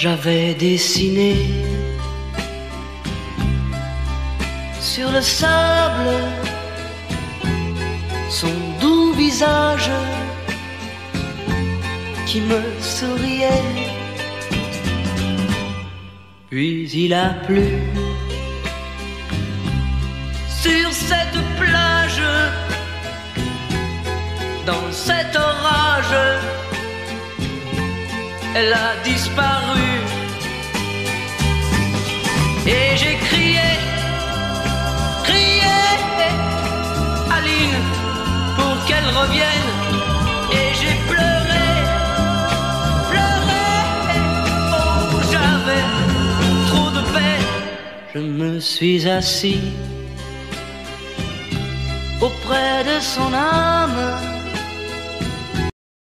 j'avais dessiné sur le sable son doux visage qui me souriait. Puis il a plu sur cette plage, dans cet orage, elle a disparu. Et j'ai crié, crié, Aline, pour qu'elle revienne. Et j'ai pleuré, pleuré, oh j'avais trop de peine. Je me suis assis auprès de son âme